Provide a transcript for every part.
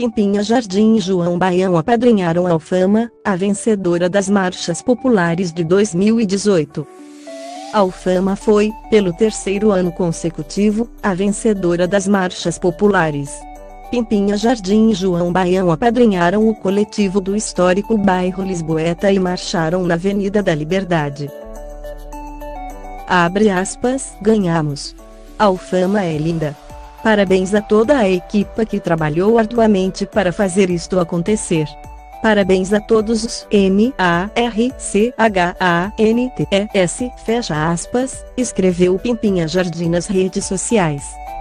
Pimpinha Jardim e João Baião apadrinharam Alfama, a vencedora das marchas populares de 2018. Alfama foi, pelo terceiro ano consecutivo, a vencedora das marchas populares. Pimpinha Jardim e João Baião apadrinharam o coletivo do histórico bairro Lisboeta e marcharam na Avenida da Liberdade. Abre aspas, ganhamos. Alfama é linda. Parabéns a toda a equipe que trabalhou arduamente para fazer isto acontecer. Parabéns a todos os MARCHANTES, fecha aspas, escreveu Pimpinha Jardim nas redes sociais.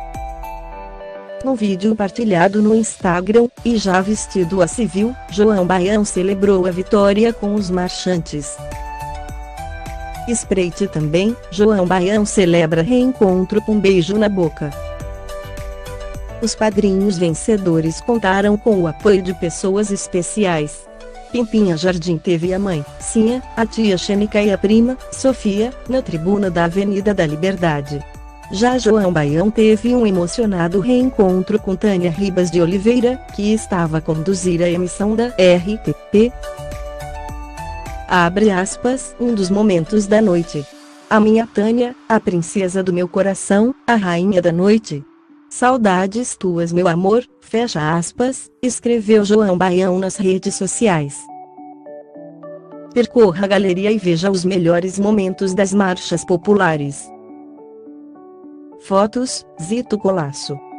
No vídeo partilhado no Instagram, e já vestido a civil, João Baião celebrou a vitória com os marchantes. Espreite também, João Baião celebra reencontro com beijo na boca. Os padrinhos vencedores contaram com o apoio de pessoas especiais. Pimpinha Jardim teve a mãe, Cinha, a tia Xênica e a prima, Sofia, na tribuna da Avenida da Liberdade. Já João Baião teve um emocionado reencontro com Tânia Ribas de Oliveira, que estava a conduzir a emissão da RTP. Abre aspas, um dos momentos da noite. A minha Tânia, a princesa do meu coração, a rainha da noite. Saudades tuas, meu amor, fecha aspas, escreveu João Baião nas redes sociais. Percorra a galeria e veja os melhores momentos das marchas populares. Fotos, Zito Colasso.